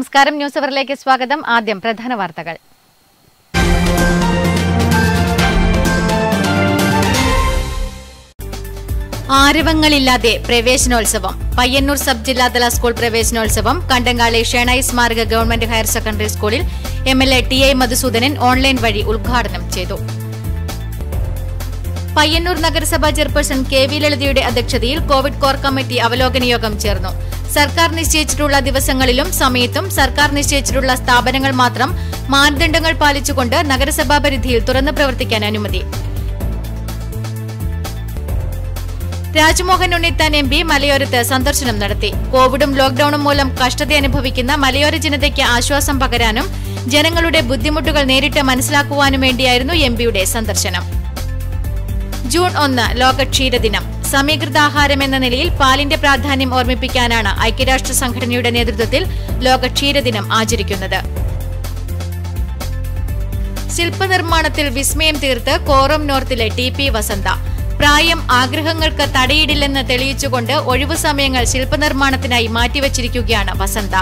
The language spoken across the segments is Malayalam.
നമസ്കാരം, ന്യൂസ് അവറിലേക്ക് സ്വാഗതം. ആദ്യം പ്രധാന വാർത്തകൾ. ആരവങ്ങളില്ലാതെ പ്രവേശനോത്സവം. പയ്യന്നൂർ സബ് ജില്ലാതല സ്കൂൾ പ്രവേശനോത്സവം കണ്ടങ്ങാളി ഷേണായി സ്മാരക ഗവൺമെന്റ് ഹയർ സെക്കൻഡറി സ്കൂളിൽ MLA TA മധുസൂദനൻ ഓൺലൈൻ വഴി ഉദ്ഘാടനം ചെയ്തു. പയ്യന്നൂർ നഗരസഭാ ചെയർപേഴ്സൺ KV ലളിതയുടെ അധ്യക്ഷതയിൽ കോവിഡ് കോർ കമ്മിറ്റി അവലോകന യോഗം ചേർന്നു. സർക്കാർ നിശ്ചയിച്ചിട്ടുള്ള ദിവസങ്ങളിലും സമയത്തും സർക്കാർ നിശ്ചയിച്ചിട്ടുള്ള സ്ഥാപനങ്ങൾ മാത്രം മാനദണ്ഡങ്ങൾ പാലിച്ചുകൊണ്ട് നഗരസഭാ പരിധിയിൽ തുറന്നു പ്രവർത്തിക്കാൻ അനുമതി. രാജ്മോഹൻ ഉണ്ണിത്താൻ MP മലയോരത്ത് സന്ദർശനം നടത്തി. കോവിഡും ലോക്ഡൌണും മൂലം കഷ്ടത അനുഭവിക്കുന്ന മലയോര ജനതയ്ക്ക് ആശ്വാസം പകരാനും ജനങ്ങളുടെ ബുദ്ധിമുട്ടുകൾ നേരിട്ട് മനസ്സിലാക്കുവാനും വേണ്ടിയായിരുന്നു MPയുടെ സന്ദർശനം. ജൂൺ 1 ലോക ക്ഷീരദിനം. സമീകൃതാഹാരം എന്ന നിലയിൽ പാലിന്റെ പ്രാധാന്യം ഓർമ്മിപ്പിക്കാനാണ് ഐക്യരാഷ്ട്ര സംഘടനയുടെ നേതൃത്വത്തിൽ ലോക ക്ഷീരദിനം ആചരിക്കുന്നത്. ശില്പനിർമ്മാണത്തിൽ വിസ്മയം തീർത്ത് കോറം നോർത്തിലെ TP വസന്ത. പ്രായം ആഗ്രഹങ്ങൾക്ക് തടയിടില്ലെന്ന് തെളിയിച്ചുകൊണ്ട് ഒഴിവു സമയങ്ങൾ ശില്പനിർമ്മാണത്തിനായി മാറ്റിവച്ചിരിക്കുകയാണ് വസന്ത.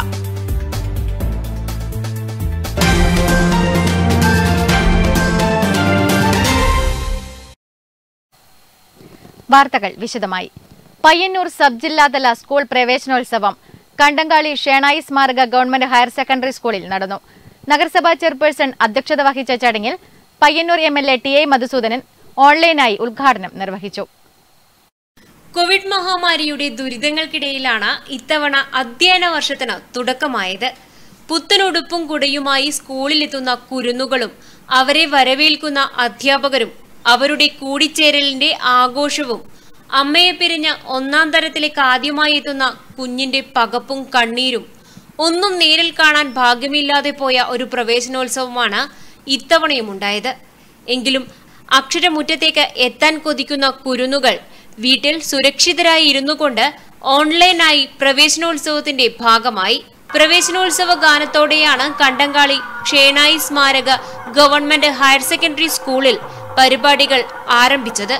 വാർത്തകൾ വിശദമായി. പയ്യന്നൂർ സബ് ജില്ലാതല സ്കൂൾ പ്രവേശനോത്സവം കണ്ടങ്ങാളി ഷേണായി സ്മാരക ഗവൺമെന്റ് ഹയർ സെക്കൻഡറി സ്കൂളിൽ നടന്നു. നഗരസഭാ ചെയർപേഴ്സൺ അധ്യക്ഷത വഹിച്ച ചടങ്ങിൽ പയ്യന്നൂർ MLA TA മധുസൂദനൻ ഓൺലൈനായി ഉദ്ഘാടനം നിർവഹിച്ചു. കോവിഡ് മഹാമാരിയുടെ ദുരിതങ്ങൾക്കിടയിലാണ് ഇത്തവണ അധ്യയന വർഷത്തിന് തുടക്കമായത്. പുത്തനുടുപ്പും കുടയുമായി സ്കൂളിലെത്തുന്ന കുരുന്നുകളും അവരെ വരവേൽക്കുന്ന അധ്യാപകരും അവരുടെ കൂടിച്ചേരലിന്റെ ആഘോഷവും അമ്മയെ പിരിഞ്ഞ ഒന്നാം തരത്തിലേക്ക് ആദ്യമായി എത്തുന്ന കുഞ്ഞിന്റെ പകപ്പും കണ്ണീരും ഒന്നും നേരിൽ കാണാൻ ഭാഗ്യമില്ലാതെ പോയ ഒരു പ്രവേശനോത്സവമാണ് ഇത്തവണയും ഉണ്ടായത്. എങ്കിലും അക്ഷരമുറ്റത്തേക്ക് എത്താൻ കൊതിക്കുന്ന കുരുന്നുകൾ വീട്ടിൽ സുരക്ഷിതരായി ഇരുന്നു കൊണ്ട് ഓൺലൈനായി പ്രവേശനോത്സവത്തിന്റെ ഭാഗമായി. പ്രവേശനോത്സവ ഗാനത്തോടെയാണ് കണ്ടങ്ങാളി ഷേണായി സ്മാരക ഗവൺമെന്റ് ഹയർ സെക്കൻഡറി സ്കൂളിൽ പരിപാടികൾ ആരംഭിച്ചത്.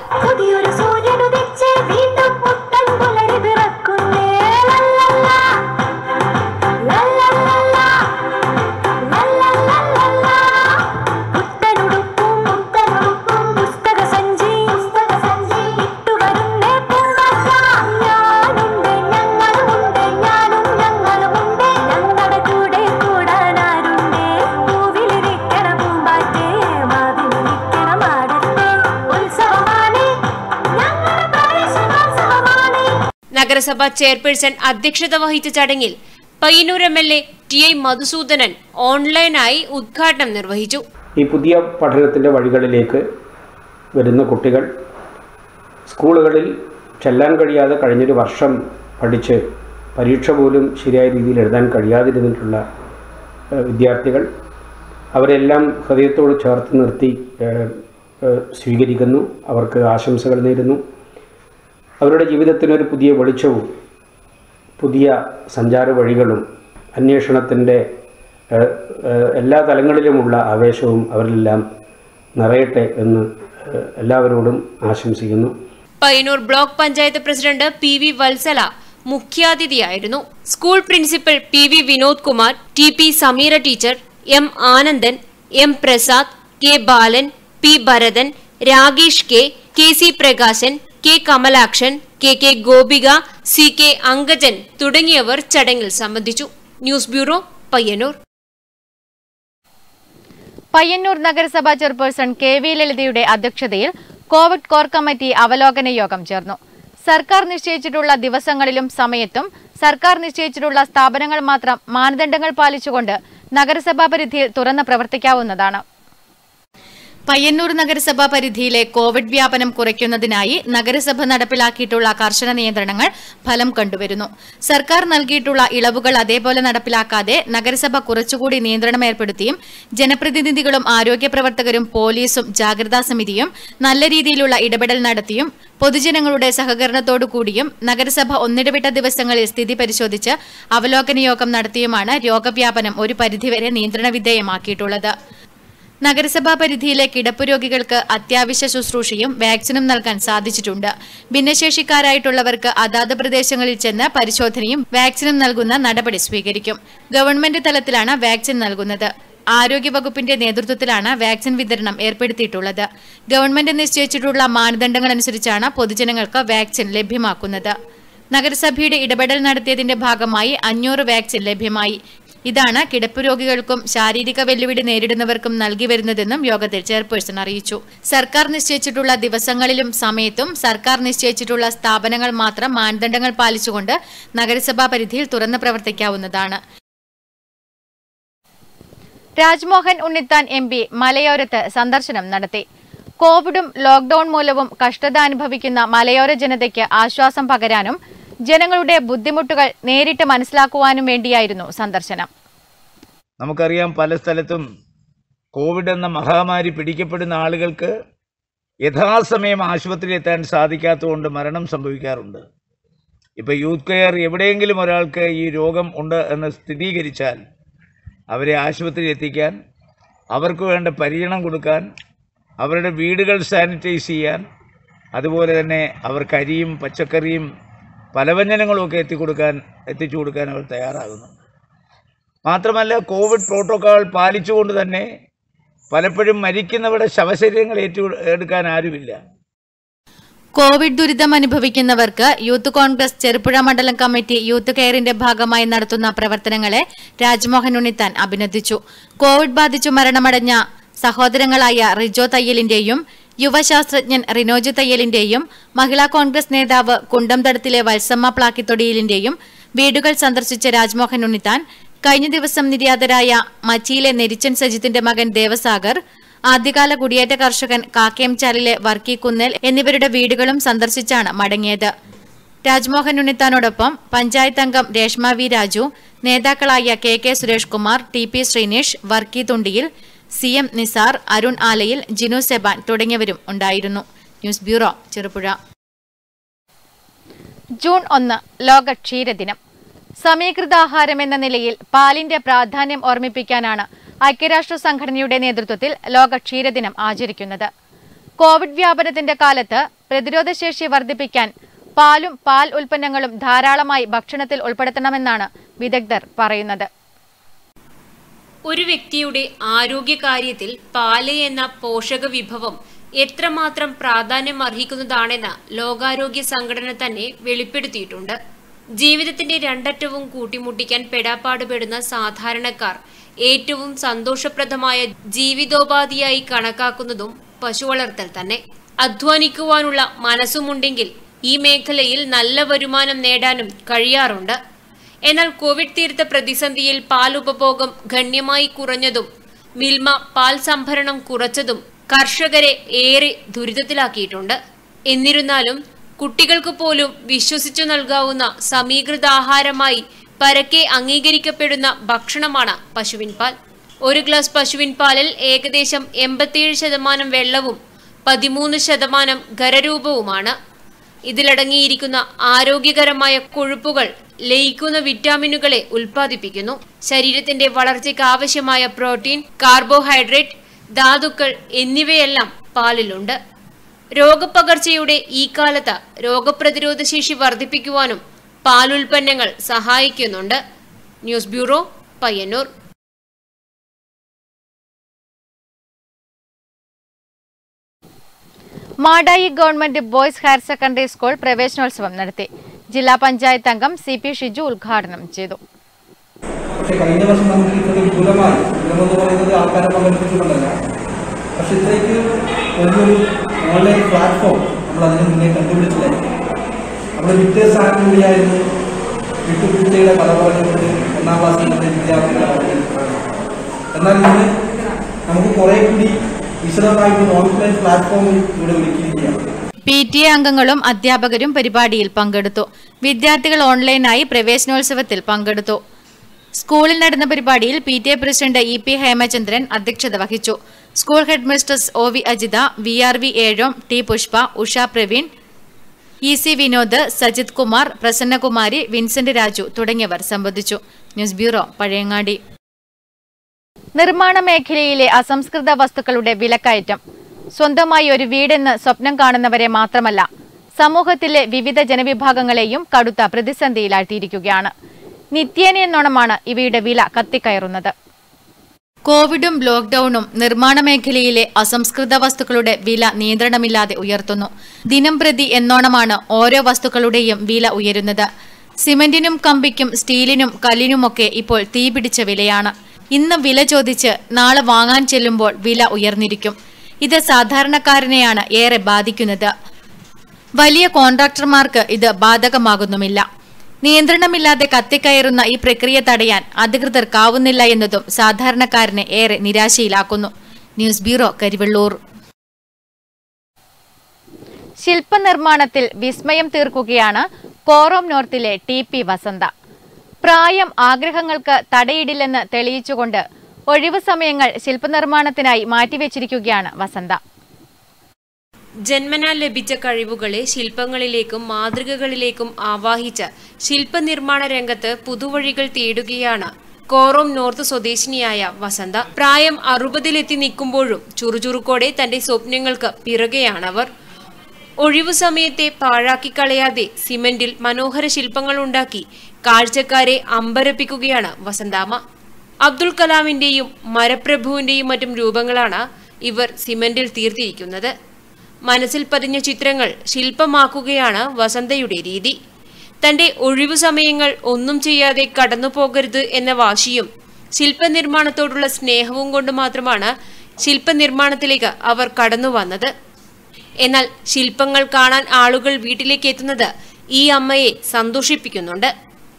നഗരസഭാ ചെയർപേഴ്സൺ അധ്യക്ഷത വഹിച്ച ചടങ്ങിൽ പയ്യന്നൂർ MLA TA മധുസൂദനൻ ഓൺലൈനായി ഉദ്ഘാടനം നിർവഹിച്ചു. ഈ പുതിയ പഠനത്തിൻ്റെ വഴികളിലേക്ക് വരുന്ന കുട്ടികൾ സ്കൂളുകളിൽ ചെല്ലാൻ കഴിയാതെ കഴിഞ്ഞൊരു വർഷം പഠിച്ച് പരീക്ഷ പോലും ശരിയായ രീതിയിൽ എഴുതാൻ കഴിയാതിരുന്നിട്ടുള്ള വിദ്യാർത്ഥികൾ അവരെല്ലാം ഹൃദയത്തോട് ചേർത്ത് നിർത്തി സ്വീകരിക്കുന്നു. അവർക്ക് ആശംസകൾ നേരുന്നു. അവരുടെ ജീവിതത്തിനൊരു പുതിയ വെളിച്ചവും പുതിയ സഞ്ചാര വഴികളും അന്വേഷണത്തിൻ്റെ എല്ലാ തലങ്ങളിലുമുള്ള ആവേശവും അവരിലെല്ലാം നിറയട്ടെ എന്ന് എല്ലാവരോടും ആശംസിക്കുന്നു. Payyanur block panchayat president PV Valsala മുഖ്യാതിഥിയായിരുന്നു. School principal PV Vinod Kumar, TP Sameera teacher, M Anandan, M Prasad, K Balan, P Bharathan, Rakesh KC Prakashan, K Kamalakshan, KK Gopika, CK Ankajan തുടങ്ങിയവർ ചടങ്ങിൽ സംബന്ധിച്ചു. News bureau, Payyanur. പയ്യന്നൂർ നഗരസഭാ ചെയർപേഴ്സൺ KV ലളിതയുടെ അധ്യക്ഷതയിൽ കോവിഡ് കോർ കമ്മിറ്റി അവലോകന യോഗം ചേർന്നു. സർക്കാർ നിശ്ചയിച്ചിട്ടുള്ള ദിവസങ്ങളിലും സമയത്തും സർക്കാർ നിശ്ചയിച്ചിട്ടുള്ള സ്ഥാപനങ്ങൾ മാത്രം മാനദണ്ഡങ്ങൾ പാലിച്ചുകൊണ്ട് നഗരസഭാ പരിധിയിൽ തുറന്ന് പ്രവർത്തിക്കാവുന്നതാണ്. പയ്യന്നൂർ നഗരസഭാ പരിധിയിലെ കോവിഡ് വ്യാപനം കുറയ്ക്കുന്നതിനായി നഗരസഭ നടപ്പിലാക്കിയിട്ടുള്ള കർശന നിയന്ത്രണങ്ങൾ ഫലം കണ്ടുവരുന്നു. സർക്കാർ നൽകിയിട്ടുള്ള ഇളവുകൾ അതേപോലെ നടപ്പിലാക്കാതെ നഗരസഭ കുറച്ചുകൂടി നിയന്ത്രണം ഏർപ്പെടുത്തിയും ജനപ്രതിനിധികളും ആരോഗ്യ പ്രവർത്തകരും പോലീസും ജാഗ്രതാ സമിതിയും നല്ല രീതിയിലുള്ള ഇടപെടൽ നടത്തിയും പൊതുജനങ്ങളുടെ സഹകരണത്തോടുകൂടിയും നഗരസഭ ഒന്നിടവിട്ട ദിവസങ്ങളിൽ സ്ഥിതി പരിശോധിച്ച് അവലോകന യോഗം നടത്തിയുമാണ് രോഗവ്യാപനം ഒരു പരിധിവരെ നിയന്ത്രണ വിധേയമാക്കിയിട്ടുള്ളത്. നഗരസഭാ പരിധിയിലെ കിടപ്പ് രോഗികൾക്ക് അത്യാവശ്യ ശുശ്രൂഷയും വാക്സിനും നൽകാൻ സാധിച്ചിട്ടുണ്ട്. ഭിന്നശേഷിക്കാരായിട്ടുള്ളവർക്ക് അതാത് പ്രദേശങ്ങളിൽ ചെന്ന് പരിശോധനയും വാക്സിനും നൽകുന്ന നടപടി സ്വീകരിക്കും. ഗവൺമെന്റ് തലത്തിലാണ് വാക്സിൻ നൽകുന്നത്. ആരോഗ്യവകുപ്പിന്റെ നേതൃത്വത്തിലാണ് വാക്സിൻ വിതരണം ഏർപ്പെടുത്തിയിട്ടുള്ളത്. ഗവൺമെന്റ് നിശ്ചയിച്ചിട്ടുള്ള മാനദണ്ഡങ്ങളനുസരിച്ചാണ് പൊതുജനങ്ങൾക്ക് വാക്സിൻ ലഭ്യമാക്കുന്നത്. നഗരസഭയുടെ ഇടപെടൽ നടത്തിയതിന്റെ ഭാഗമായി 500 വാക്സിൻ ലഭ്യമായി. ഇതാണ് കിടപ്പ് രോഗികൾക്കും ശാരീരിക വെല്ലുവിളി നേരിടുന്നവർക്കും നൽകി വരുന്നതെന്നും യോഗത്തിൽ ചെയർപേഴ്സൺ അറിയിച്ചു. സർക്കാർ നിശ്ചയിച്ചിട്ടുള്ള ദിവസങ്ങളിലും സമയത്തും സർക്കാർ നിശ്ചയിച്ചിട്ടുള്ള സ്ഥാപനങ്ങൾ മാത്രം മാനദണ്ഡങ്ങൾ പാലിച്ചുകൊണ്ട് നഗരസഭാ പരിധിയിൽ തുറന്ന് പ്രവർത്തിക്കാവുന്നതാണ്. രാജ്മോഹൻ ഉണ്ണിത്താൻ MP മലയോരത്ത് സന്ദർശനം നടത്തി. കോവിഡും ലോക്ഡൌൺ മൂലവും കഷ്ടത അനുഭവിക്കുന്ന മലയോര ജനതയ്ക്ക് ആശ്വാസം പകരാനും ജനങ്ങളുടെ ബുദ്ധിമുട്ടുകൾ നേരിട്ട് മനസ്സിലാക്കുവാനും വേണ്ടിയായിരുന്നു സന്ദർശനം. നമുക്കറിയാം, പല സ്ഥലത്തും കോവിഡ് എന്ന മഹാമാരി പിടിക്കപ്പെടുന്ന ആളുകൾക്ക് യഥാസമയം ആശുപത്രിയിൽ എത്താൻ സാധിക്കാത്തതുകൊണ്ട് മരണം സംഭവിക്കാറുണ്ട്. ഇപ്പോൾ യൂത്ത് കെയർ എവിടെയെങ്കിലും ഒരാൾക്ക് ഈ രോഗം ഉണ്ട് എന്ന് സ്ഥിരീകരിച്ചാൽ അവരെ ആശുപത്രിയിൽ എത്തിക്കാൻ, അവർക്ക് വേണ്ട പരിചരണം കൊടുക്കാൻ, അവരുടെ വീടുകൾ സാനിറ്റൈസ് ചെയ്യാൻ, അതുപോലെ തന്നെ അവർക്ക് അരിയും പച്ചക്കറിയും പലവ്യഞ്ജനങ്ങളുമൊക്കെ എത്തിച്ചു കൊടുക്കാൻ അവർ തയ്യാറാകുന്നു. മാത്രമല്ല, കോവിഡ് പ്രോട്ടോക്കോൾ പാലിച്ചുകൊണ്ട് തന്നെ പലപ്പോഴും മരിക്കുന്നവരുടെ ശവശരീരങ്ങൾ ഏറ്റെടുക്കാൻ ആരുമില്ല. കോവിഡ് ദുരിതം അനുഭവിക്കുന്നവർക്ക് യൂത്ത് കോൺഗ്രസ് ചെറുപുഴ മണ്ഡലം കമ്മിറ്റി യൂത്ത് കെയറിന്റെ ഭാഗമായി നടത്തുന്ന പ്രവർത്തനങ്ങളെ രാജ്മോഹൻ ഉണ്ണിത്താൻ അഭിനന്ദിച്ചു. കോവിഡ് ബാധിച്ചു മരണമടഞ്ഞ സഹോദരങ്ങളായ റിജോ തയ്യലിന്റെയും യുവശാസ്ത്രജ്ഞൻ റിനോജ് തയ്യലിന്റെയും മഹിളാ കോൺഗ്രസ് നേതാവ് കുണ്ടംതടത്തിലെ വത്സമ്മ പ്ലാക്കിത്തൊടിയിലിന്റെയും വീടുകൾ സന്ദർശിച്ച രാജ്മോഹൻ ഉണ്ണിത്താൻ കഴിഞ്ഞ ദിവസം നിര്യാതരായ മച്ചിയിലെ നെരിച്ചൻ സജിത്തിന്റെ മകൻ ദേവസാഗർ, ആദ്യകാല കുടിയേറ്റ കർഷകൻ കാക്കേംചാലിലെ വർക്കി കുന്നേൽ എന്നിവരുടെ വീടുകളും സന്ദർശിച്ചാണ് മടങ്ങിയത്. രാജ്മോഹൻ ഉണ്ണിത്താനോടൊപ്പം പഞ്ചായത്ത് അംഗം രേഷ്മ വി രാജു, നേതാക്കളായ KK സുരേഷ് കുമാർ, TP ശ്രീനേഷ്, വർക്കി തുണ്ടിയിൽ, CM നിസാർ, അരുൺ ആലയിൽ, ജിനു സെബാൻ തുടങ്ങിയവരും ഉണ്ടായിരുന്നു. News bureau, Cherupuzha. ജൂൺ 1 ലോക ക്ഷീരദിനം. സമീകൃതാഹാരം എന്ന നിലയിൽ പാലിന്റെ പ്രാധാന്യം ഓർമ്മിപ്പിക്കാനാണ് ഐക്യരാഷ്ട്ര സംഘടനയുടെ നേതൃത്വത്തിൽ ലോക ക്ഷീരദിനം ആചരിക്കുന്നത്. കോവിഡ് വ്യാപനത്തിന്റെ കാലത്ത് പ്രതിരോധശേഷി വർദ്ധിപ്പിക്കാൻ പാലും പാൽ ഉൽപ്പന്നങ്ങളും ധാരാളമായി ഭക്ഷണത്തിൽ ഉൾപ്പെടുത്തണമെന്നാണ് വിദഗ്ധർ പറയുന്നത്. ഒരു വ്യക്തിയുടെ ആരോഗ്യകാര്യത്തിൽ പാല് എന്ന പോഷക വിഭവം എത്രമാത്രം പ്രാധാന്യം അർഹിക്കുന്നതാണെന്ന് ലോകാരോഗ്യ സംഘടന തന്നെ വെളിപ്പെടുത്തിയിട്ടുണ്ട്. ജീവിതത്തിന്റെ രണ്ടറ്റവും കൂട്ടിമുട്ടിക്കാൻ പെടാപ്പാടുപെടുന്ന സാധാരണക്കാർ ഏറ്റവും സന്തോഷപ്രദമായ ജീവിതോപാധിയായി കണക്കാക്കുന്നതും പശുവളർത്തൽ തന്നെ. അധ്വാനിക്കുവാനുള്ള മനസ്സുമുണ്ടെങ്കിൽ ഈ മേഖലയിൽ നല്ല വരുമാനം നേടാനും കഴിയാറുണ്ട്. എന്നാൽ കോവിഡ് തീർത്ത പ്രതിസന്ധിയിൽ പാൽ ഉപഭോഗം ഗണ്യമായി കുറഞ്ഞതും മിൽമ പാൽ സംഭരണം കുറച്ചതും കർഷകരെ ഏറെ ദുരിതത്തിലാക്കിയിട്ടുണ്ട്. എന്നിരുന്നാലും കുട്ടികൾക്ക് പോലും വിശ്വസിച്ചു നൽകാവുന്ന സമീകൃതാഹാരമായി പരക്കെ അംഗീകരിക്കപ്പെടുന്ന ഭക്ഷണമാണ് പശുവിൻ പാൽ. ഒരു ഗ്ലാസ് പശുവിൻ പാലിൽ ഏകദേശം 87% വെള്ളവും 13% ഖരരൂപവുമാണ്. ഇതിലടങ്ങിയിരിക്കുന്ന ആരോഗ്യകരമായ കൊഴുപ്പുകൾ ലയിക്കുന്ന വിറ്റാമിനുകളെ ഉൽപ്പാദിപ്പിക്കുന്നു. ശരീരത്തിന്റെ വളർച്ചയ്ക്ക് ആവശ്യമായ പ്രോട്ടീൻ, കാർബോഹൈഡ്രേറ്റ്, ധാതുക്കൾ എന്നിവയെല്ലാം പാലിലുണ്ട്. രോഗപ്പകർച്ചയുടെ ഈ കാലത്ത് രോഗപ്രതിരോധ ശേഷി വർദ്ധിപ്പിക്കുവാനും പാലുൽപ്പന്നങ്ങൾ സഹായിക്കുന്നുണ്ട്. News bureau, Payyanur. Madayi government boys higher secondary school പ്രവേശനോത്സവം നടത്തി. ജില്ലാ പഞ്ചായത്ത് അംഗം CP ഷിജു ഉദ്ഘാടനം ചെയ്തു. കഴിഞ്ഞ വർഷം നമുക്ക് ഇത്ര വിപുലമായി എന്ന് പറയുന്നത് ആൾക്കാരെ പങ്കെടുപ്പിച്ചുകൊണ്ടല്ല, പക്ഷെ ഇത്രയ്ക്ക് വലിയൊരു ഓൺലൈൻ പ്ലാറ്റ്ഫോം നമ്മൾ അതിന് മുന്നേ കണ്ടുപിടിച്ചില്ല. നമ്മൾ വിദ്യ സാധനം കൂടിയായിരുന്നു വിട്ടുപീഴ്ചയുടെ കഥ പറഞ്ഞുകൊണ്ട് 1ാം ക്ലാസ്സിലെ വിദ്യാർത്ഥികളെ. എന്നാൽ ഇന്ന് നമുക്ക് കുറെ കൂടി വിശദമായിട്ട് ഓൺലൈൻ പ്ലാറ്റ്ഫോമിൽ ഇവിടെ ഒരുക്കിയിരിക്കുകയാണ്. PTA അംഗങ്ങളും അധ്യാപകരും പരിപാടിയിൽ പങ്കെടുത്തു. വിദ്യാർത്ഥികൾ ഓൺലൈനായി പ്രവേശനോത്സവത്തിൽ പങ്കെടുത്തു. സ്കൂളിൽ നടന്ന പരിപാടിയിൽ PTA പ്രസിഡന്റ് EP ഹേമചന്ദ്രൻ അധ്യക്ഷത വഹിച്ചു. School headmistress OV Ajitha, VRV Ezhome, T Pushpa, Usha Praveen, EC Vinod, Sajith Kumar, Prasannakumari, Vincent Raju തുടങ്ങിയവർ സംബന്ധിച്ചു. News bureau, Pazhayangadi. നിർമ്മാണ മേഖലയിലെ അസംസ്കൃത വസ്തുക്കളുടെ വിലക്കയറ്റം സ്വന്തമായി ഒരു വീടെന്ന് സ്വപ്നം കാണുന്നവരെ മാത്രമല്ല, സമൂഹത്തിലെ വിവിധ ജനവിഭാഗങ്ങളെയും കടുത്ത പ്രതിസന്ധിയിലാഴ്ത്തിയിരിക്കുകയാണ്. നിത്യേനയെന്നോണമാണ് ഇവയുടെ വില കത്തിക്കയറുന്നത്. കോവിഡും ലോക്ക്ഡൌണും നിർമ്മാണ മേഖലയിലെ അസംസ്കൃത വസ്തുക്കളുടെ വില നിയന്ത്രണമില്ലാതെ ഉയർത്തുന്നു. ദിനംപ്രതി എന്നോണമാണ് ഓരോ വസ്തുക്കളുടെയും വില ഉയരുന്നത്. സിമന്റിനും കമ്പിക്കും സ്റ്റീലിനും കല്ലിനുമൊക്കെ ഇപ്പോൾ തീപിടിച്ച വിലയാണ്. ഇന്ന് വില ചോദിച്ച് നാളെ വാങ്ങാൻ ചെല്ലുമ്പോൾ വില ഉയർന്നിരിക്കും. ഇത് സാധാരണക്കാരനെയാണ് ഏറെ ബാധിക്കുന്നത്. വലിയ കോൺട്രാക്ടർമാർക്ക് ഇത് ബാധകമാകുന്നുമില്ല. നിയന്ത്രണമില്ലാതെ കത്തിക്കയറുന്ന ഈ പ്രക്രിയ തടയാൻ അധികൃതർക്കാവുന്നില്ല എന്നതും സാധാരണക്കാരനെ ഏറെ നിരാശയിലാക്കുന്നു. News bureau, Karivellur. ശില്പനിർമ്മാണത്തിൽ വിസ്മയം തീർക്കുകയാണ് കോറോം നോർത്തിലെ TP വസന്ത. പ്രായം ആഗ്രഹങ്ങൾക്ക് തടയിടില്ലെന്ന് തെളിയിച്ചുകൊണ്ട് ഒഴിവു സമയങ്ങൾ ശില്പനിർമ്മാണത്തിനായി മാറ്റിവെച്ചിരിക്കുകയാണ് വസന്ത. ജന്മനാൽ ലഭിച്ച കഴിവുകളെ ശില്പങ്ങളിലേക്കും മാതൃകകളിലേക്കും ആവാഹിച്ച ശില്പനിർമ്മാണ രംഗത്ത് പുതുവഴികൾ തേടുകയാണ് കോറോം നോർത്ത് സ്വദേശിനിയായ വസന്ത. പ്രായം 60-ലെത്തി നിൽക്കുമ്പോഴും ചുറുചുറുക്കോടെ തന്റെ സ്വപ്നങ്ങൾക്ക് പിറകെയാണവർ. ഒഴിവു സമയത്തെ പാഴാക്കിക്കളയാതെ സിമന്റിൽ മനോഹര ശില്പങ്ങൾ ഉണ്ടാക്കി കാഴ്ചക്കാരെ അമ്പരപ്പിക്കുകയാണ് വസന്താമ്മ. അബ്ദുൽ കലാമിന്റെയും മരപ്രഭുവിന്റെയും മറ്റും രൂപങ്ങളാണ് ഇവർ സിമന്റിൽ തീർത്തിരിക്കുന്നത്. മനസ്സിൽ പതിഞ്ഞ ചിത്രങ്ങൾ ശില്പമാക്കുകയാണ് വസന്തയുടെ രീതി. തന്റെ ഒഴിവു സമയങ്ങൾ ഒന്നും ചെയ്യാതെ കടന്നു പോകരുത് എന്ന വാശിയും ശില്പനിർമ്മാണത്തോടുള്ള സ്നേഹവും കൊണ്ട് മാത്രമാണ് ശില്പനിർമ്മാണത്തിലേക്ക് അവർ കടന്നു വന്നത്. എന്നാൽ ശില്പങ്ങൾ കാണാൻ ആളുകൾ വീട്ടിലേക്ക് എത്തുന്നത് ഈ അമ്മയെ സന്തോഷിപ്പിക്കുന്നുണ്ട്.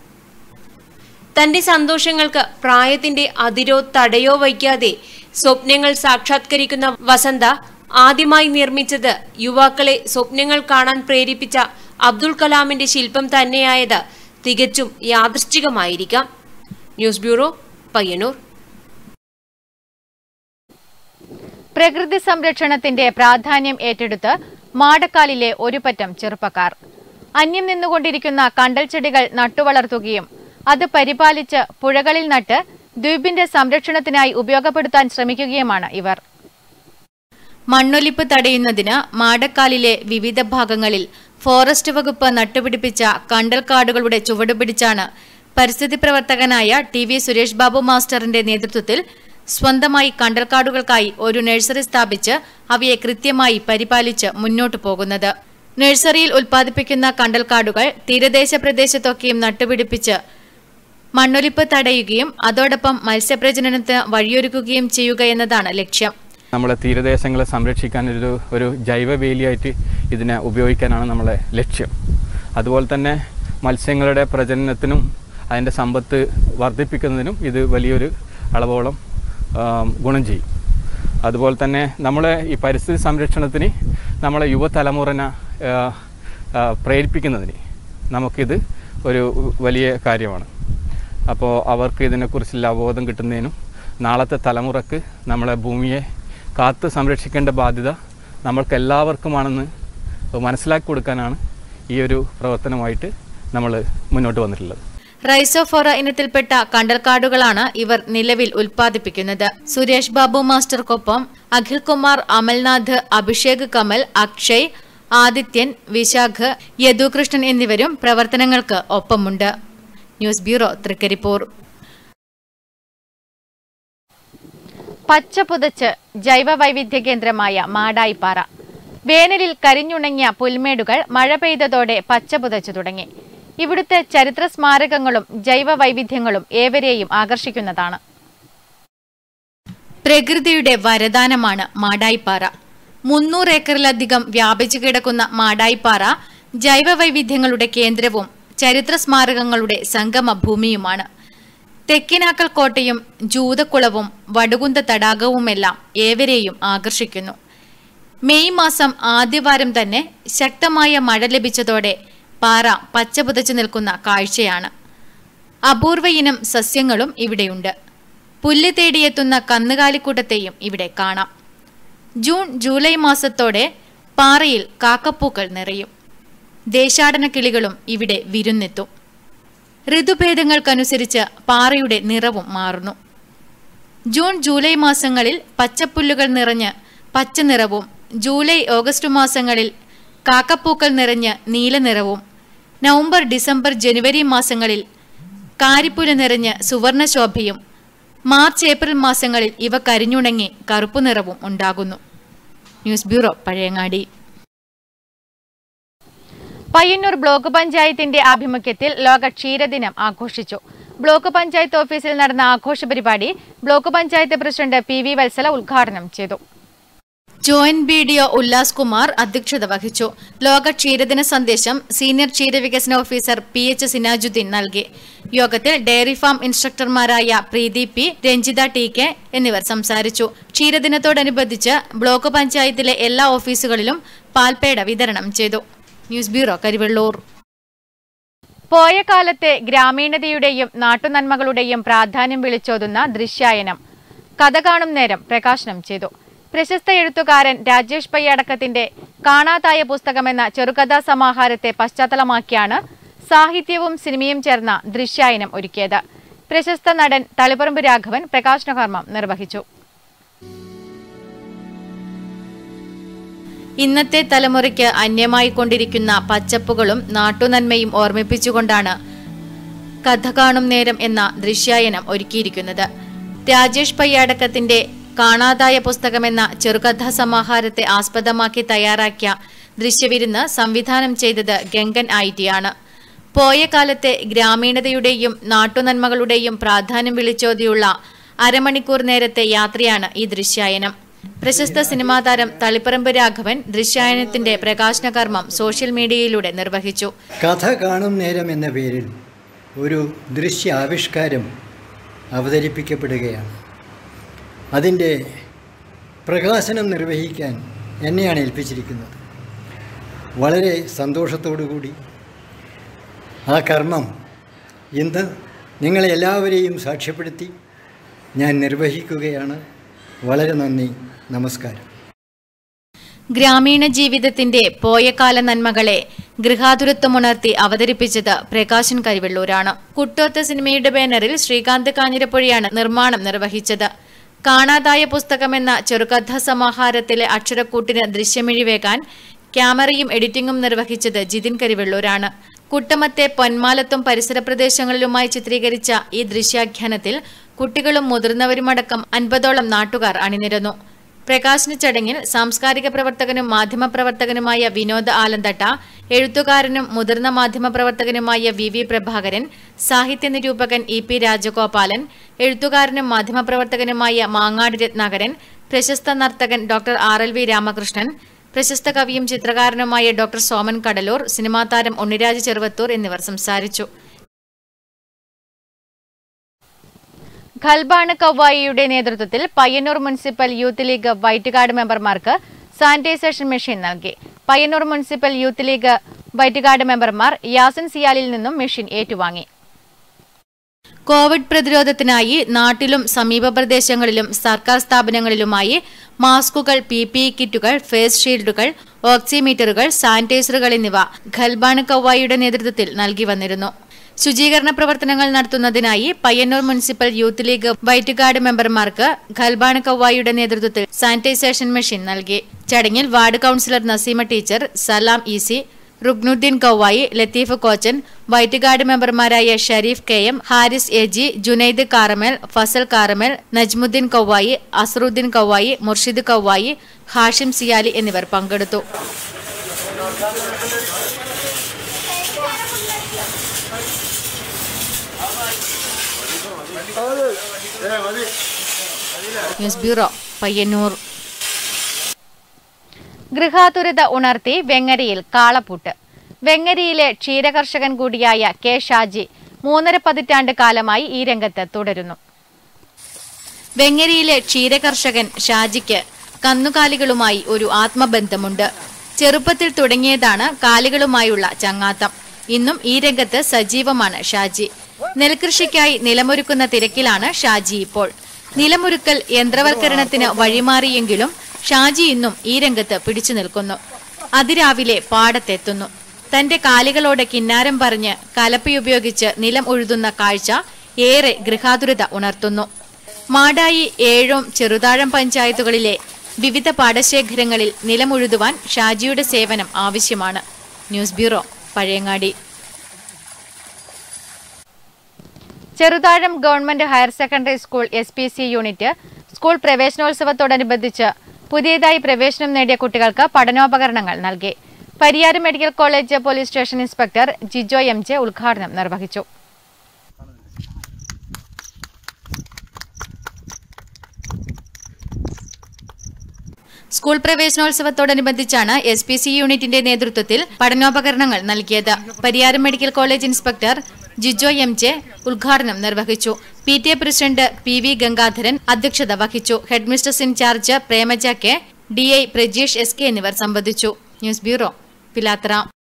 തന്റെ സന്തോഷങ്ങൾക്ക് പ്രായത്തിന്റെ അതിരോ തടയോ വയ്ക്കാതെ സ്വപ്നങ്ങൾ സാക്ഷാത്കരിക്കുന്ന വസന്ത ആദ്യമായി നിർമ്മിച്ചത് യുവാക്കളെ സ്വപ്നങ്ങൾ കാണാൻ പ്രേരിപ്പിച്ച അബ്ദുൽ കലാമിന്റെ ശില്പം തന്നെയായത് തികച്ചും യാദൃശ്ചികമായിരിക്കാം. News bureau, Payyanur. പ്രകൃതി സംരക്ഷണത്തിന്റെ പ്രാധാന്യം ഏറ്റെടുത്ത് മാടക്കാലിലെ ഒരു പറ്റം ചെറുപ്പക്കാർ അന്യം നിന്നുകൊണ്ടിരിക്കുന്ന കണ്ടൽ ചെടികൾ നട്ടുവളർത്തുകയും അത് പരിപാലിച്ച് പുഴകളിൽ നട്ട് ദ്വീപിന്റെ സംരക്ഷണത്തിനായി ഉപയോഗപ്പെടുത്താൻ ശ്രമിക്കുകയുമാണ് ഇവർ. മണ്ണൊലിപ്പ് തടയുന്നതിന് മാടക്കാലിലെ വിവിധ ഭാഗങ്ങളിൽ ഫോറസ്റ്റ് വകുപ്പ് നട്ടുപിടിപ്പിച്ച കണ്ടൽക്കാടുകളുടെ ചുവടുപിടിച്ചാണ് പരിസ്ഥിതി പ്രവർത്തകനായ TV സുരേഷ് ബാബു മാസ്റ്ററിന്റെ നേതൃത്വത്തിൽ സ്വന്തമായി കണ്ടൽക്കാടുകൾക്കായി ഒരു നഴ്സറി സ്ഥാപിച്ച് അവയെ കൃത്യമായി പരിപാലിച്ച് മുന്നോട്ടു പോകുന്നത്. നഴ്സറിയിൽ ഉൽപ്പാദിപ്പിക്കുന്ന കണ്ടൽക്കാടുകൾ തീരദേശ പ്രദേശത്തൊക്കെയും നട്ടുപിടിപ്പിച്ച് മണ്ണൊലിപ്പ് തടയുകയും അതോടൊപ്പം മത്സ്യപ്രജനനത്തിന് വഴിയൊരുക്കുകയും ചെയ്യുക എന്നതാണ് ലക്ഷ്യം. നമ്മളെ തീരദേശങ്ങളെ സംരക്ഷിക്കാൻ ഒരു ജൈവ വേലിയായിട്ട് ഇതിനെ ഉപയോഗിക്കാനാണ് നമ്മളെ ലക്ഷ്യം. അതുപോലെ തന്നെ മത്സ്യങ്ങളുടെ പ്രജനനത്തിനും അതിൻ്റെ സമ്പത്ത് വർദ്ധിപ്പിക്കുന്നതിനും ഇത് വലിയൊരു അളവോളം ഗുണം ചെയ്യും. അതുപോലെ തന്നെ നമ്മളെ ഈ പരിസ്ഥിതി സംരക്ഷണത്തിന് നമ്മളെ യുവതലമുറനെ പ്രേരിപ്പിക്കുന്നതിന് നമുക്കിത് ഒരു വലിയ കാര്യമാണ്. അപ്പോൾ അവർക്ക് ഇതിനെക്കുറിച്ചുള്ള അവബോധം കിട്ടുന്നതിനും നാളത്തെ തലമുറക്ക് നമ്മളെ ഭൂമിയെ കാത്ത് സംരക്ഷിക്കേണ്ട ബാധ്യത നമ്മൾക്ക് എല്ലാവർക്കുമാണെന്ന് മനസ്സിലാക്കി കൊടുക്കാനാണ് ഈ ഒരു പ്രവർത്തനമായിട്ട് നമ്മൾ മുന്നോട്ട് വന്നിട്ടുള്ളത്. റൈസോഫോറ ഇനത്തിൽപ്പെട്ട കണ്ടൽക്കാടുകളാണ് ഇവർ നിലവിൽ ഉൽപ്പാദിപ്പിക്കുന്നത്. സുരേഷ് ബാബു മാസ്റ്റർക്കൊപ്പം അഖിൽ കുമാർ, അമൽനാഥ്, അഭിഷേക്, കമൽ, അക്ഷയ്, ആദിത്യൻ, വിശാഖ്, യദുകൃഷ്ണൻ എന്നിവരും പ്രവർത്തനങ്ങൾക്ക് ഒപ്പമുണ്ട്. News bureau, Trikaripur. പച്ചപുതച്ച് ജൈവ വൈവിധ്യ കേന്ദ്രമായ മാടായിപ്പാറ. വേനലിൽ കരിഞ്ഞുണങ്ങിയ പുൽമേടുകൾ മഴ പെയ്തതോടെ പച്ചപുതച്ചു തുടങ്ങി. ഇവിടുത്തെ ചരിത്ര സ്മാരകങ്ങളും ജൈവ വൈവിധ്യങ്ങളും ഏവരെയും ആകർഷിക്കുന്നതാണ്. പ്രകൃതിയുടെ വരദാനമാണ് മാടായിപ്പാറ. 300 ഏക്കറിലധികം വ്യാപിച്ചു കിടക്കുന്ന മാടായിപ്പാറ ജൈവ വൈവിധ്യങ്ങളുടെ കേന്ദ്രവും ചരിത്ര സ്മാരകങ്ങളുടെ സംഗമ ഭൂമിയുമാണ്. തെക്കിനാക്കൽ കോട്ടയും ജൂതക്കുളവും വടുകുന്ത തടാകവുമെല്ലാം ഏവരെയും ആകർഷിക്കുന്നു. മെയ് മാസം ആദ്യവാരം തന്നെ ശക്തമായ മഴ ലഭിച്ചതോടെ പാറ പച്ചപുതച്ചു നിൽക്കുന്ന കാഴ്ചയാണ്. അപൂർവ ഇനം സസ്യങ്ങളും ഇവിടെയുണ്ട്. പുല്ല് തേടിയെത്തുന്ന കന്നുകാലിക്കൂട്ടത്തെയും ഇവിടെ കാണാം. ജൂൺ ജൂലൈ മാസത്തോടെ പാറയിൽ കാക്കപ്പൂക്കൾ നിറയും. ദേശാടന കിളികളും ഇവിടെ വിരുന്നെത്തും. ഋതുഭേദങ്ങൾക്കനുസരിച്ച് പാറയുടെ നിറവും മാറുന്നു. ജൂൺ ജൂലൈ മാസങ്ങളിൽ പച്ചപ്പുല്ലുകൾ നിറഞ്ഞ് പച്ച നിറവും, ജൂലൈ ഓഗസ്റ്റ് മാസങ്ങളിൽ കാക്കപ്പൂക്കൾ നിറഞ്ഞ് നീല നിറവും, നവംബർ ഡിസംബർ ജനുവരി മാസങ്ങളിൽ കാരിപ്പുല്ല് നിറഞ്ഞ് സുവർണശോഭയും, മാർച്ച് ഏപ്രിൽ മാസങ്ങളിൽ ഇവ കരിഞ്ഞുണങ്ങി കറുപ്പു നിറവും ഉണ്ടാകുന്നു. News bureau, Pazhayangadi. Payyanur block പഞ്ചായത്തിന്റെ ആഭിമുഖ്യത്തിൽ ലോക ക്ഷീരദിനം ആഘോഷിച്ചു. ബ്ലോക്ക് പഞ്ചായത്ത് ഓഫീസിൽ നടന്ന ആഘോഷ പരിപാടി block panchayat president PV Valsala ഉദ്ഘാടനം ചെയ്തു. ജോയിന്റ് BDO ഉല്ലാസ് കുമാർ അധ്യക്ഷത വഹിച്ചു. ലോക ക്ഷീരദിന സന്ദേശം സീനിയർ ക്ഷീരവികസന ഓഫീസർ PH സിനാജുദ്ദീൻ നൽകി. യോഗത്തിൽ ഡയറി ഫാം ഇൻസ്ട്രക്ടർമാരായ പ്രീതി P, രഞ്ജിത TK എന്നിവർ സംസാരിച്ചു. ക്ഷീരദിനത്തോടനുബന്ധിച്ച് ബ്ലോക്ക് പഞ്ചായത്തിലെ എല്ലാ ഓഫീസുകളിലും പാൽപേട വിതരണം ചെയ്തു. News bureau, Karivellur. പോയ കാലത്തെ ഗ്രാമീണതയുടെയും നാട്ടുനന്മകളുടെയും പ്രാധാന്യം വിളിച്ചോതുന്ന ദൃശ്യായനം കഥ കാണും നേരം പ്രകാശനം ചെയ്തു. പ്രശസ്ത എഴുത്തുകാരൻ രാജേഷ് പയ്യാടക്കത്തിന്റെ കാണാതായ പുസ്തകമെന്ന ചെറുകഥാ സമാഹാരത്തെ പശ്ചാത്തലമാക്കിയാണ് സാഹിത്യവും സിനിമയും ചേർന്ന ദൃശ്യായനം ഒരുക്കിയത്. പ്രശസ്ത നടൻ തളിപ്പറമ്പ് രാഘവൻ പ്രകാശനകർമ്മം നിർവഹിച്ചു. ഇന്നത്തെ തലമുറയ്ക്ക് അന്യമായിക്കൊണ്ടിരിക്കുന്ന പച്ചപ്പുകളും നാട്ടുനന്മയും ഓർമ്മിപ്പിച്ചുകൊണ്ടാണ് കഥ കാണും നേരം എന്ന ദൃശ്യായനം ഒരുക്കിയിരിക്കുന്നത്. രാജേഷ് പയ്യാടക്കത്തിന്റെ കാണാതായ പുസ്തകമെന്ന ചെറുകഥാ സമാഹാരത്തെ ആസ്പദമാക്കി തയ്യാറാക്കിയ ദൃശ്യവിരുന്ന് സംവിധാനം ചെയ്തത് ഗംഗൻ IT ആണ്. പോയ കാലത്തെ ഗ്രാമീണതയുടെയും നാട്ടുനന്മകളുടെയും പ്രാധാന്യം വിളിച്ചോതിയുള്ള അരമണിക്കൂർ നേരത്തെ യാത്രയാണ് ഈ ദൃശ്യായനം. പ്രശസ്ത സിനിമാ താരം തളിപ്പറമ്പ് രാഘവൻ ദൃശ്യായനത്തിന്റെ പ്രകാശന കർമ്മം സോഷ്യൽ മീഡിയയിലൂടെ നിർവഹിച്ചു. കഥ കാണും നേരം എന്ന പേരിൽ ഒരു ദൃശ്യാവിഷ്കാരം അവതരിപ്പിക്കപ്പെടുകയാണ്. അതിൻ്റെ പ്രകാശനം നിർവഹിക്കാൻ എന്നെയാണ് ഏൽപ്പിച്ചിരിക്കുന്നത്. വളരെ സന്തോഷത്തോടുകൂടി ആ കർമ്മം ഇന്ന് നിങ്ങളെ എല്ലാവരെയും സാക്ഷ്യപ്പെടുത്തി ഞാൻ നിർവഹിക്കുകയാണ്. വളരെ നന്ദി, നമസ്കാരം. ഗ്രാമീണ ജീവിതത്തിന്റെ പോയകാല നന്മകളെ ഗൃഹാതുരത്വമുണർത്തി അവതരിപ്പിച്ചത് പ്രകാശൻ കരിവെള്ളൂരാണ്. കുട്ടോത്ത സിനിമയുടെ ബാനറിൽ ശ്രീകാന്ത് കാഞ്ഞിരപ്പുഴയാണ് നിർമ്മാണം നിർവഹിച്ചത്. കാണാതായ പുസ്തകമെന്ന ചെറുകഥാ സമാഹാരത്തിലെ അക്ഷരക്കൂട്ടിന് ദൃശ്യമിഴിവേകാൻ ക്യാമറയും എഡിറ്റിംഗും നിർവഹിച്ചത് ജിതിൻ കരിവെള്ളൂരാണ്. കുട്ടമത്തെ പൊന്മാലത്തും പരിസര പ്രദേശങ്ങളിലുമായി ചിത്രീകരിച്ച ഈ ദൃശ്യാഖ്യാനത്തിൽ കുട്ടികളും മുതിർന്നവരുമടക്കം 50ഓളം നാട്ടുകാർ അണിനിരന്നു. പ്രകാശന ചടങ്ങിൽ സാംസ്കാരിക പ്രവർത്തകനും മാധ്യമപ്രവർത്തകനുമായ വിനോദ് ആലന്തട്ട, എഴുത്തുകാരനും മുതിർന്ന മാധ്യമപ്രവർത്തകനുമായ VV പ്രഭാകരൻ, സാഹിത്യ നിരൂപകൻ EP രാജഗോപാലൻ, എഴുത്തുകാരനും മാധ്യമപ്രവർത്തകനുമായ മാങ്ങാട് രത്നാകരൻ, പ്രശസ്ത നർത്തകൻ ഡോക്ടർ RLV രാമകൃഷ്ണൻ, പ്രശസ്ത കവിയും ചിത്രകാരനുമായ ഡോക്ടർ സോമൻ കടലൂർ, സിനിമാ താരം ഉണ്ണിരാജ് ചെറുവത്തൂർ എന്നിവർ സംസാരിച്ചു. ഖൽബാണ് കവ്വായിയുടെ നേതൃത്വത്തിൽ Payyanur municipal youth league white മെമ്പർമാർക്ക് സാനിറ്റൈസേഷൻ മെഷീൻ നൽകി. Payyanur municipal youth league white മെമ്പർമാർ യാസിൻ സിയാലിൽ നിന്നും മെഷീൻ ഏറ്റുവാങ്ങി. കോവിഡ് പ്രതിരോധത്തിനായി നാട്ടിലും സമീപ പ്രദേശങ്ങളിലും സർക്കാർ സ്ഥാപനങ്ങളിലുമായി മാസ്കുകൾ, PPE കിറ്റുകൾ, ഫേസ് ഷീൽഡുകൾ, ഓക്സിമീറ്ററുകൾ, സാനിറ്റൈസറുകൾ എന്നിവ ഖൽബാണ് കവ്വായിയുടെ നേതൃത്വത്തിൽ നൽകി വന്നിരുന്നു. ശുചീകരണ പ്രവർത്തനങ്ങൾ നടത്തുന്നതിനായി Payyanur municipal youth league white മെമ്പർമാർക്ക് ഖൽബാണ് കവ്വായിയുടെ നേതൃത്വത്തിൽ സാനിറ്റൈസേഷൻ മെഷീൻ നൽകി. ചടങ്ങിൽ ward councillor Naseema teacher, Salam EC, Rugnuddeen Kavvayi, Latheef Kochan, white മെമ്പർമാരായ ഷരീഫ് KM, ഹാരിസ് AG, ജുനൈദ് കാറമൽ, ഫസൽ കാറമൽ, നജ്മുദ്ദീൻ കവ്വായി, അസറുദ്ദീൻ കവ്വായി, മുർഷിദ് കവ്വായി, ഹാഷിം സിയാലി എന്നിവർ പങ്കെടുത്തു. News bureau, Payyanur. ഗൃഹാതുരത ഉണർത്തി വെങ്ങരയിൽ കാളപ്പൂട്ട്. വെങ്ങരയിലെ ക്ഷീരകർഷകൻ കൂടിയായ K ഷാജി 3.5 പതിറ്റാണ്ട് കാലമായി ഈ രംഗത്ത് തുടരുന്നു. വെങ്ങരയിലെ ക്ഷീരകർഷകൻ ഷാജിക്ക് കന്നുകാലികളുമായി ഒരു ആത്മബന്ധമുണ്ട്. ചെറുപ്പത്തിൽ തുടങ്ങിയതാണ് കാലികളുമായുള്ള ചങ്ങാത്തം. ഇന്നും ഈ രംഗത്ത് സജീവമാണ് ഷാജി. നെൽകൃഷിക്കായി നിലമൊരുക്കുന്ന തിരക്കിലാണ് ഷാജി ഇപ്പോൾ. നിലമൊരുക്കൽ യന്ത്രവൽക്കരണത്തിന് വഴിമാറിയെങ്കിലും ഷാജി ഇന്നും ഈ രംഗത്ത് പിടിച്ചു നിൽക്കുന്നു. അതിരാവിലെ പാടത്തെത്തുന്നു. തന്റെ കാലികളോട് കിന്നാരം പറഞ്ഞ് കലപ്പയുപയോഗിച്ച് നിലം ഉഴുതുന്ന കാഴ്ച ഏറെ ഗൃഹാതുരത ഉണർത്തുന്നു. മാടായി, ഏഴോം, ചെറുതാഴം പഞ്ചായത്തുകളിലെ വിവിധ പാടശേഖരങ്ങളിൽ നിലമുഴുതുവാൻ ഷാജിയുടെ സേവനം ആവശ്യമാണ്. News bureau, Pazhayangadi. Cheruthazham government higher secondary school SPC unit school പ്രവേശനോത്സവത്തോടനുബന്ധിച്ച് പുതിയതായി പ്രവേശനം നേടിയ കുട്ടികൾക്ക് പഠനോപകരണങ്ങൾ നൽകി. Pariyaram medical college police station inspector Jijo MJ ഉദ്ഘാടനം നിർവഹിച്ചു. സ്കൂൾ പ്രവേശനോത്സവത്തോടനുബന്ധിച്ചാണ് SPC യൂണിറ്റിന്റെ നേതൃത്വത്തിൽ പഠനോപകരണങ്ങൾ നൽകിയത്. Pariyaram medical college inspector Jijo MJ ഉദ്ഘാടനം നിർവഹിച്ചു. PTA പ്രസിഡന്റ് PV ഗംഗാധരൻ അധ്യക്ഷത വഹിച്ചു. Headmistress in charge Premaja K, DI Prajeesh SK എന്നിവർ സംബന്ധിച്ചു. News bureau, Pilathara.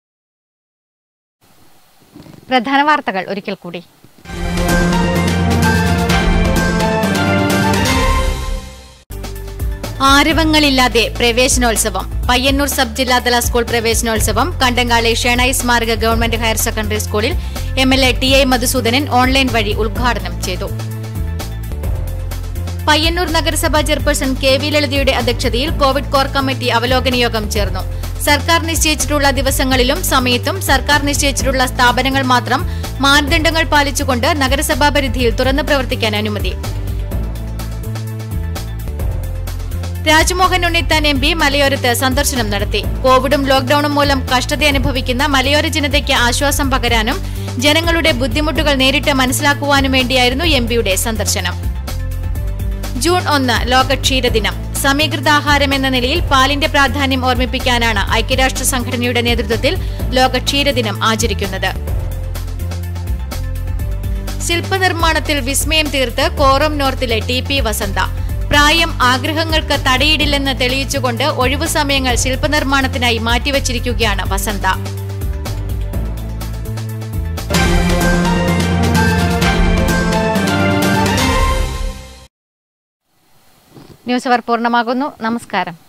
പ്രധാന വാർത്തകൾ ഒരിക്കൽ കൂടി. ആരവങ്ങളില്ലാതെ പ്രവേശനോത്സവം. പയ്യന്നൂർ സബ് ജില്ലാതല സ്കൂൾ പ്രവേശനോത്സവം കണ്ടങ്ങാളി ഷേണായി സ്മാരക ഗവൺമെന്റ് ഹയർ സെക്കൻഡറി സ്കൂളിൽ MLA TI മധുസൂദനൻ ഓൺലൈൻ വഴി ഉദ്ഘാടനം ചെയ്തു. പയ്യന്നൂർ നഗരസഭാ ചെയർപേഴ്സൺ KV ലളിതയുടെ അധ്യക്ഷതയിൽ കോവിഡ് കോർ കമ്മിറ്റി അവലോകന യോഗം ചേർന്നു. സർക്കാർ നിശ്ചയിച്ചിട്ടുള്ള ദിവസങ്ങളിലും സമയത്തും സർക്കാർ നിശ്ചയിച്ചിട്ടുള്ള സ്ഥാപനങ്ങൾ മാത്രം മാനദണ്ഡങ്ങൾ പാലിച്ചുകൊണ്ട് നഗരസഭാ പരിധിയിൽ തുറന്നു പ്രവർത്തിക്കാൻ അനുമതി. രാജ്മോഹൻ ഉണ്ണിത്താൻ MP മലയോരത്ത് സന്ദർശനം നടത്തി. കോവിഡും ലോക്ഡൌണും മൂലം കഷ്ടത അനുഭവിക്കുന്ന മലയോര ജനതയ്ക്ക് ആശ്വാസം പകരാനും ജനങ്ങളുടെ ബുദ്ധിമുട്ടുകൾ നേരിട്ട് മനസ്സിലാക്കുവാനും വേണ്ടിയായിരുന്നു MPയുടെ സന്ദർശനം. ജൂൺ 1 ലോക ക്ഷീരദിനം. സമീകൃതാഹാരം എന്ന നിലയിൽ പാലിന്റെ പ്രാധാന്യം ഓർമ്മിപ്പിക്കാനാണ് ഐക്യരാഷ്ട്ര സംഘടനയുടെ നേതൃത്വത്തിൽ ലോക ക്ഷീരദിനം ആചരിക്കുന്നത്. ശില്പനിർമ്മാണത്തിൽ വിസ്മയം തീർത്ത് കോറം നോർത്തിലെ TP വസന്ത. പ്രായം ആഗ്രഹങ്ങൾക്ക് തടയിടില്ലെന്ന് തെളിയിച്ചുകൊണ്ട് ഒഴിവു സമയങ്ങൾ ശില്പനിർമ്മാണത്തിനായി മാറ്റിവച്ചിരിക്കുകയാണ് വസന്ത. ന്യൂസ് അവർ പൂർണ്ണമാകുന്നു. നമസ്കാരം.